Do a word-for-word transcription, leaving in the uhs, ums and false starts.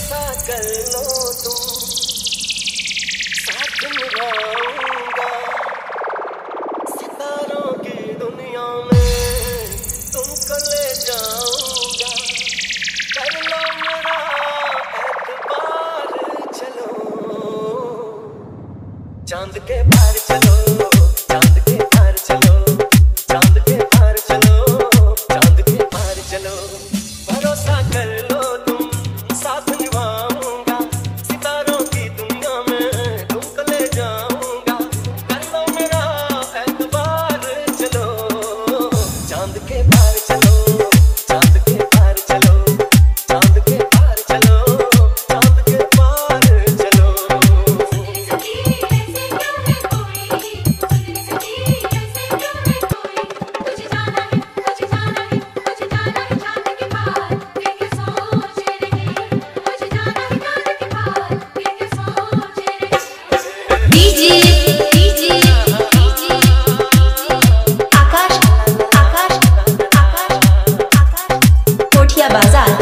भरोसा कर लो तुम, साथ निभाऊंगा सितारों की दुनिया में, तुमको ले जाऊंगा। कर लो मेरा एतबार, चलो चांद के पार चलो, चांद के पार चलो, चांद के पार चलो, चांद के पार चलो। भरोसा कर लो तुम, साथ निभाऊंगा सितारों की दुनिया में, तुमको ले जाऊंगा। कर लो मेरा एतबार, चलो चांद के पार चलो, चांद के पार चलो, चांद के पार चलो, चांद के पार चलो। बाजार।